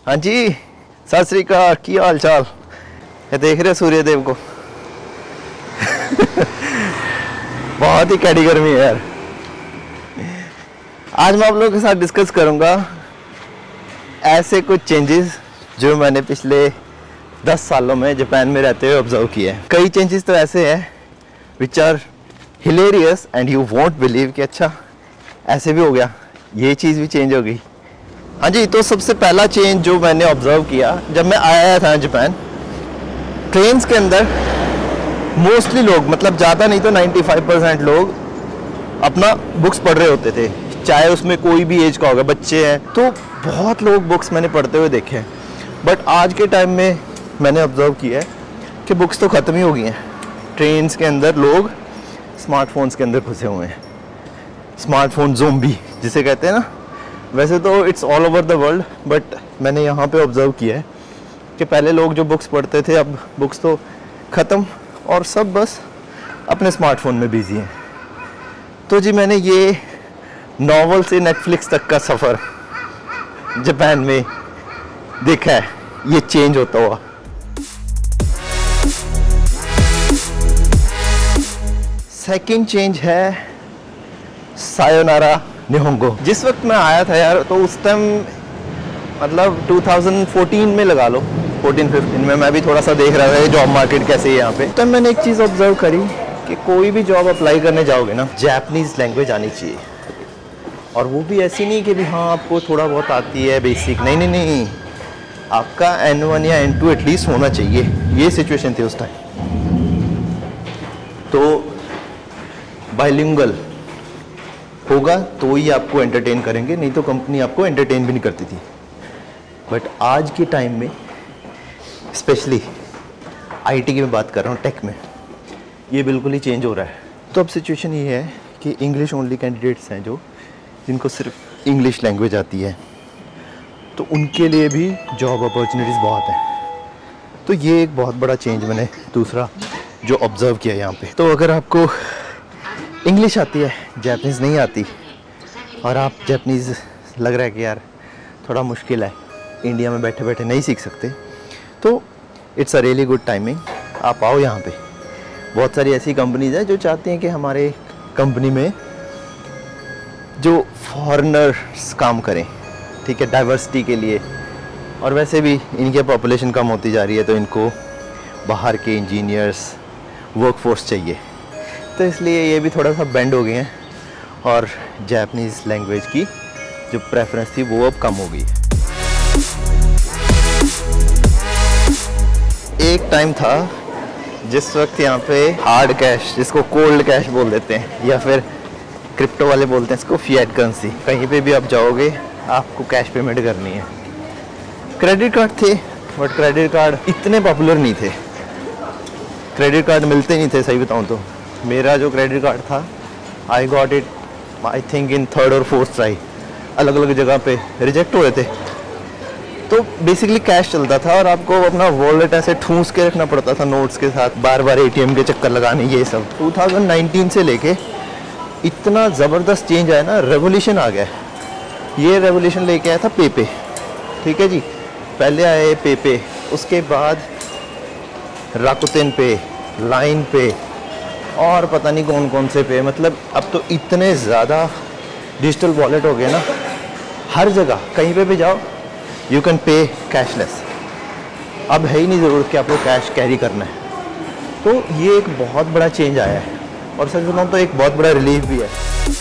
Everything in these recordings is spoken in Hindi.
हाँ जी, सत श्री अकाल, की हाल चाल। ये देख रहे सूर्य देव को। बहुत ही कड़ी गर्मी है यार। आज मैं आप लोगों के साथ डिस्कस करूंगा ऐसे कुछ चेंजेस जो मैंने पिछले 10 सालों में जापान में रहते हुए ऑब्जर्व किए हैं। कई चेंजेस तो ऐसे हैं which are hilarious and you won't believe कि अच्छा ऐसे भी हो गया, ये चीज़ भी चेंज हो गई। हाँ जी, तो सबसे पहला चेंज जो मैंने ऑब्जर्व किया जब मैं आया था जापान, ट्रेन्स के अंदर मोस्टली लोग, मतलब ज़्यादा नहीं तो 95% लोग अपना बुक्स पढ़ रहे होते थे, चाहे उसमें कोई भी एज का होगा, बच्चे हैं तो बहुत लोग बुक्स मैंने पढ़ते हुए देखे हैं। बट आज के टाइम में मैंने ऑब्जर्व किया है कि बुक्स तो ख़त्म ही हो गई हैं। ट्रेन्स के अंदर लोग स्मार्टफोन्स के अंदर घुसे हुए हैं, स्मार्टफोन ज़ोंबी जिसे कहते हैं ना। वैसे तो it's all over the world, but मैंने यहाँ पे ऑब्जर्व किया है कि पहले लोग जो बुक्स पढ़ते थे अब बुक्स तो ख़त्म और सब बस अपने स्मार्टफोन में बिजी हैं। तो जी मैंने ये नॉवल से नेटफ्लिक्स तक का सफ़र जापान में देखा है, ये चेंज होता हुआ। सेकंड चेंज है सायोनारा निहोंगो। जिस वक्त मैं आया था यार, तो उस टाइम मतलब 2014 में लगा लो, 14-15 में मैं भी थोड़ा सा देख रहा था जॉब मार्केट कैसे है यहाँ पे। तब मैंने एक चीज़ ऑब्जर्व करी कि कोई भी जॉब अप्लाई करने जाओगे ना, जापानीज़ लैंग्वेज आनी चाहिए। और वो भी ऐसी नहीं कि भी हाँ आपको थोड़ा बहुत आती है बेसिक, नहीं नहीं नहीं, आपका N1 या N2 एटलीस्ट होना चाहिए। ये सिचुएशन थी उस टाइम। तो बाइलिंगुअल होगा तो ही आपको एंटरटेन करेंगे, नहीं तो कंपनी आपको एंटरटेन भी नहीं करती थी। बट आज के टाइम में स्पेशली आईटी की मैं बात कर रहा हूँ, टेक में, ये बिल्कुल ही चेंज हो रहा है। तो अब सिचुएशन ये है कि इंग्लिश ओनली कैंडिडेट्स हैं जो जिनको सिर्फ इंग्लिश लैंग्वेज आती है, तो उनके लिए भी जॉब अपॉर्चुनिटीज़ बहुत हैं। तो ये एक बहुत बड़ा चेंज मैंने दूसरा जो ऑब्ज़र्व किया यहाँ पे। तो अगर आपको इंग्लिश आती है, जापानीज़ नहीं आती, और आप जापानीज़ लग रहा है कि यार थोड़ा मुश्किल है, इंडिया में बैठे बैठे नहीं सीख सकते, तो it's a really good timing, आप आओ यहाँ पे। बहुत सारी ऐसी कंपनीज़ हैं जो चाहती हैं कि हमारे कंपनी में जो फॉरेनर्स काम करें, ठीक है, डाइवर्सिटी के लिए। और वैसे भी इनकी पॉपुलेशन कम होती जा रही है, तो इनको बाहर के इंजीनियर्स वर्कफोर्स चाहिए। तो इसलिए ये भी थोड़ा सा बेंड हो गए हैं और जापानीज़ लैंग्वेज की जो प्रेफरेंस थी वो अब कम हो गई है। एक टाइम था जिस वक्त यहाँ पे हार्ड कैश, जिसको कोल्ड कैश बोल देते हैं, या फिर क्रिप्टो वाले बोलते हैं इसको फिएट करेंसी, कहीं पे भी आप जाओगे आपको कैश पेमेंट करनी है। क्रेडिट कार्ड थे, बट क्रेडिट कार्ड इतने पॉपुलर नहीं थे, क्रेडिट कार्ड मिलते नहीं थे सही बताऊँ तो। मेरा जो क्रेडिट कार्ड था, I got it I think in 3rd और 4th ट्राई, अलग अलग जगह पे रिजेक्ट हो रहे थे। तो बेसिकली कैश चलता था और आपको अपना वॉलेट ऐसे ठूंस के रखना पड़ता था नोट्स के साथ, बार बार ATM के चक्कर लगाने, ये सब। 2019 से लेके इतना ज़बरदस्त चेंज आया ना, रेवोल्यूशन आ गया। ये रेवोल्यूशन लेके आया था पेपे, ठीक है जी। पहले आए पेपे, उसके बाद राकुतेन पे, लाइन पे, और पता नहीं कौन कौन से पे। मतलब अब तो इतने ज़्यादा डिजिटल वॉलेट हो गए ना, हर जगह कहीं पे भी जाओ यू कैन पे कैशलेस। अब है ही नहीं ज़रूरत कि आपको कैश कैरी करना है। तो ये एक बहुत बड़ा चेंज आया है, और सच बताऊँ तो एक बहुत बड़ा रिलीफ भी है।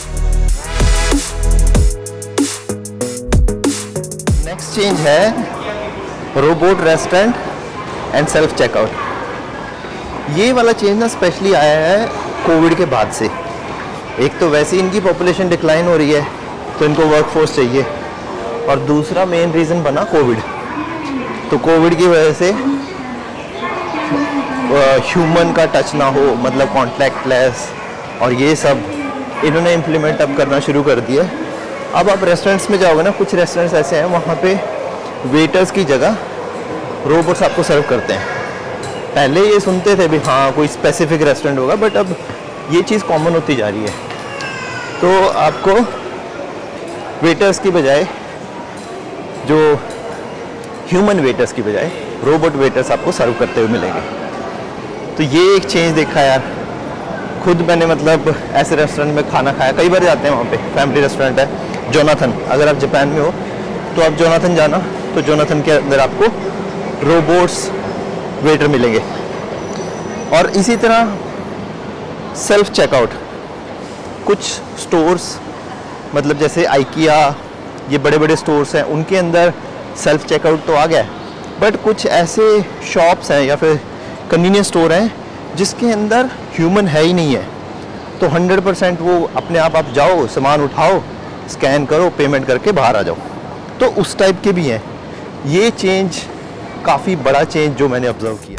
नेक्स्ट चेंज है robot restaurant and self checkout. ये वाला चेंज ना स्पेशली आया है कोविड के बाद से। एक तो वैसे ही इनकी पॉपुलेशन डिक्लाइन हो रही है, तो इनको वर्कफोर्स चाहिए, और दूसरा मेन रीज़न बना कोविड। तो कोविड की वजह से ह्यूमन का टच ना हो, मतलब कॉन्टैक्टलेस, और ये सब इन्होंने इम्प्लीमेंट अब करना शुरू कर दिया। अब आप रेस्टोरेंट्स में जाओगे ना, कुछ रेस्टोरेंट्स ऐसे हैं वहाँ पे वेटर्स की जगह रोबोट्स आपको सर्व करते हैं। पहले ये सुनते थे भी हाँ कोई स्पेसिफिक रेस्टोरेंट होगा, बट अब ये चीज़ कॉमन होती जा रही है। तो आपको वेटर्स की बजाय जो ह्यूमन वेटर्स की बजाय रोबोट वेटर्स आपको सर्व करते हुए मिलेंगे। तो ये एक चेंज देखा यार, खुद मैंने मतलब ऐसे रेस्टोरेंट में खाना खाया, कई बार जाते हैं वहाँ पे, फैमिली रेस्टोरेंट है जोनाथन। अगर आप जापान में हो तो आप जोनाथन जाना, तो जोनाथन के अंदर आपको रोबोट्स वेटर मिलेंगे। और इसी तरह सेल्फ चेकआउट, कुछ स्टोर्स मतलब जैसे आइकिया, ये बड़े बड़े स्टोर्स हैं, उनके अंदर सेल्फ चेकआउट तो आ गया है, बट कुछ ऐसे शॉप्स हैं या फिर कन्वीनियंस स्टोर हैं जिसके अंदर ह्यूमन है ही नहीं है। तो 100% वो अपने आप जाओ, सामान उठाओ, स्कैन करो, पेमेंट करके बाहर आ जाओ। तो उस टाइप के भी हैं। ये चेंज काफ़ी बड़ा चेंज जो मैंने ऑब्जर्व किया।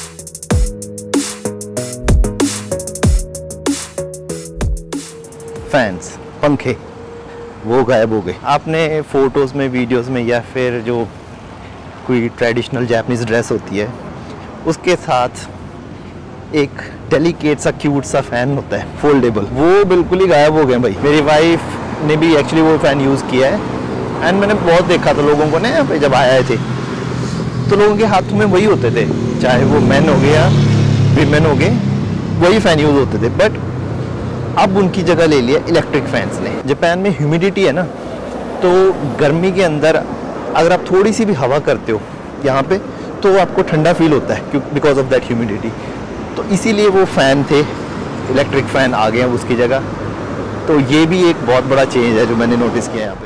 फैंस, पंखे, वो गायब हो गए। आपने फ़ोटोज़ में, वीडियोज़ में, या फिर जो कोई ट्रेडिशनल जापानीज़ ड्रेस होती है उसके साथ एक डेलिकेट सा क्यूट सा फ़ैन होता है फोल्डेबल, वो बिल्कुल ही गायब हो गए भाई। मेरी वाइफ ने भी एक्चुअली वो फ़ैन यूज़ किया है एंड मैंने बहुत देखा था लोगों को ना, यहाँ पे जब आए थे तो लोगों के हाथों में वही होते थे, चाहे वो मैन हो गया वीमेन हो गए, वही फ़ैन यूज़ होते थे। बट अब उनकी जगह ले लिया इलेक्ट्रिक फैंस ने। जापान में ह्यूमिडिटी है ना, तो गर्मी के अंदर अगर आप थोड़ी सी भी हवा करते हो यहाँ पे तो आपको ठंडा फील होता है, क्योंकि बिकॉज ऑफ दैट ह्यूमिडिटी। तो इसीलिए वो फ़ैन थे, इलेक्ट्रिक फ़ैन आ गए हैं उसकी जगह। तो ये भी एक बहुत बड़ा चेंज है जो मैंने नोटिस किया यहाँ पे।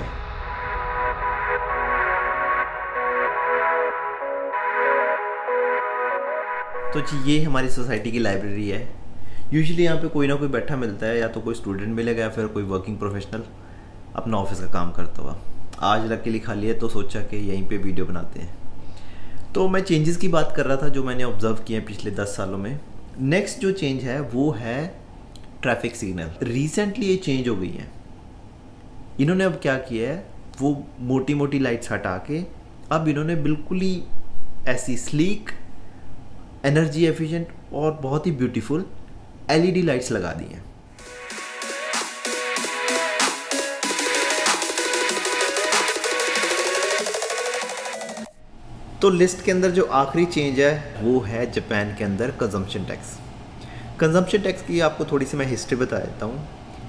तो जी ये हमारी सोसाइटी की लाइब्रेरी है। यूजुअली यहाँ पे कोई ना कोई बैठा मिलता है, या तो कोई स्टूडेंट मिलेगा या फिर कोई वर्किंग प्रोफेशनल अपना ऑफिस का काम करता हुआ। आज लकीली खाली है तो सोचा कि यहीं पे वीडियो बनाते हैं। तो मैं चेंजेस की बात कर रहा था जो मैंने ऑब्जर्व किए हैं पिछले 10 सालों में। नेक्स्ट जो चेंज है वो है ट्रैफिक सिग्नल। रिसेंटली ये चेंज हो गई है। इन्होंने अब क्या किया है, वो मोटी मोटी लाइट्स हटा के अब इन्होंने बिल्कुल ही ऐसी स्लीक, एनर्जी एफिशिएंट और बहुत ही ब्यूटीफुल LED लाइट्स लगा दी हैं। तो लिस्ट के अंदर जो आखिरी चेंज है वो है जापान के अंदर कंजम्पशन टैक्स। कंजम्पशन टैक्स की आपको थोड़ी सी मैं हिस्ट्री बता देता हूँ।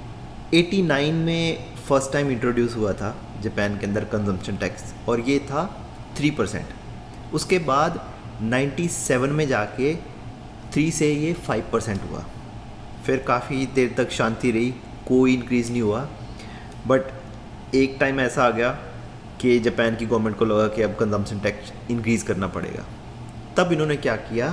89 में फर्स्ट टाइम इंट्रोड्यूस हुआ था जापान के अंदर कंजम्पशन टैक्स, और ये था 3%। उसके बाद 97 में जाके 3 से ये 5% हुआ। फिर काफ़ी देर तक शांति रही, कोई इंक्रीज़ नहीं हुआ। बट एक टाइम ऐसा आ गया कि जापान की गवर्नमेंट को लगा कि अब कंजम्पशन टैक्स इंक्रीज़ करना पड़ेगा। तब इन्होंने क्या किया,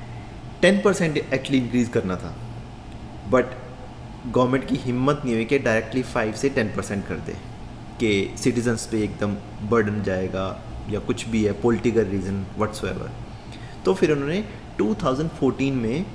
10% एक्चुअली इंक्रीज़ करना था, बट गवर्नमेंट की हिम्मत नहीं हुई कि डायरेक्टली 5 से 10% कर दे, कि सिटीजन्स पे एकदम बर्डन जाएगा या कुछ भी है, पॉलिटिकल रीज़न व्हाट्सएवर। तो फिर उन्होंने 2014 में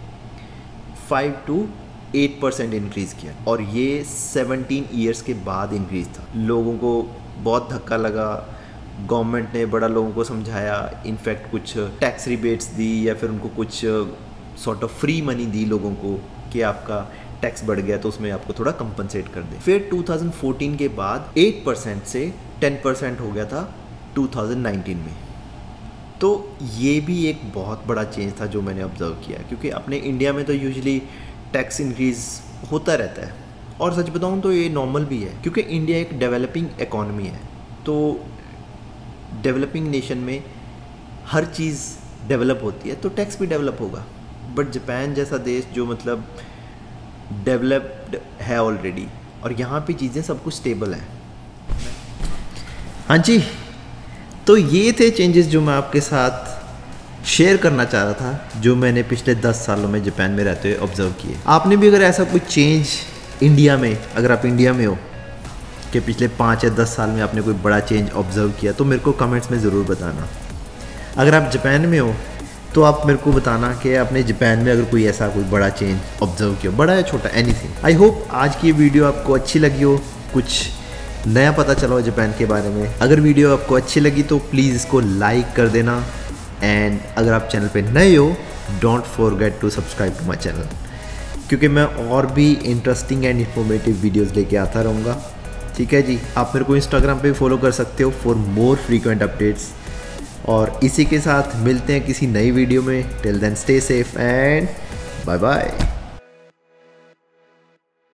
5 to 8% इंक्रीज़ किया, और ये 17 ईयर्स के बाद इंक्रीज़ था। लोगों को बहुत धक्का लगा, गवर्नमेंट ने बड़ा लोगों को समझाया, इनफैक्ट कुछ टैक्स रिबेट्स दी या फिर उनको कुछ सॉर्ट ऑफ फ्री मनी दी लोगों को कि आपका टैक्स बढ़ गया तो उसमें आपको थोड़ा कंपनसेट कर दें। फिर 2014 के बाद 8% से 10% हो गया था 2019 में। तो ये भी एक बहुत बड़ा चेंज था जो मैंने ऑब्जर्व किया, क्योंकि अपने इंडिया में तो यूजुअली टैक्स इंक्रीज़ होता रहता है, और सच बताऊं तो ये नॉर्मल भी है, क्योंकि इंडिया एक डेवलपिंग इकॉनमी है। तो डेवलपिंग नेशन में हर चीज़ डेवलप होती है तो टैक्स भी डेवलप होगा। बट जापान जैसा देश जो मतलब डेवलप्ड है ऑलरेडी, और यहाँ पे चीज़ें सब कुछ स्टेबल हैं। हाँ जी, तो ये थे चेंजेस जो मैं आपके साथ शेयर करना चाह रहा था, जो मैंने पिछले 10 सालों में जापान में रहते हुए ऑब्जर्व किए। आपने भी अगर ऐसा कोई चेंज इंडिया में, अगर आप इंडिया में हो कि पिछले 5 या 10 साल में आपने कोई बड़ा चेंज ऑब्जर्व किया, तो मेरे को कमेंट्स में ज़रूर बताना। अगर आप जापान में हो तो आप मेरे को बताना कि आपने जापान में अगर कोई ऐसा कोई बड़ा चेंज ऑब्जर्व किया, बड़ा या छोटा, एनीथिंग। आई होप आज की वीडियो आपको अच्छी लगी हो, कुछ नया पता चला हो जापान के बारे में। अगर वीडियो आपको अच्छी लगी तो प्लीज़ इसको लाइक कर देना, एंड अगर आप चैनल पे नए हो don't forget to subscribe to my channel, क्योंकि मैं और भी इंटरेस्टिंग एंड इन्फॉर्मेटिव वीडियोस लेके आता रहूँगा। ठीक है जी, आप मेरे को इंस्टाग्राम पे फॉलो कर सकते हो फॉर मोर फ्रीक्वेंट अपडेट्स, और इसी के साथ मिलते हैं किसी नई वीडियो में। Till then stay safe and bye bye.